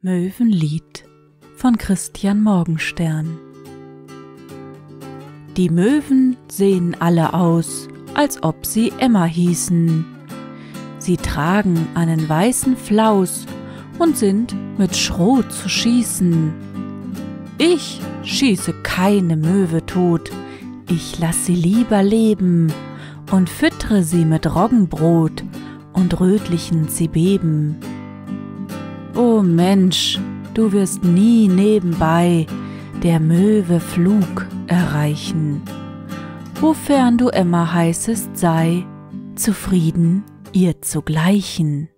Möwenlied von Christian Morgenstern. Die Möwen sehen alle aus, als ob sie Emma hießen. Sie tragen einen weißen Flaus und sind mit Schrot zu schießen. Ich schieße keine Möwe tot, ich lass sie lieber leben und füttre sie mit Roggenbrot und rötlichen Zibeben. O Mensch, du wirst nie nebenbei der Möwe Flug erreichen. Wofern du Emma heißest, sei zufrieden, ihr zu gleichen.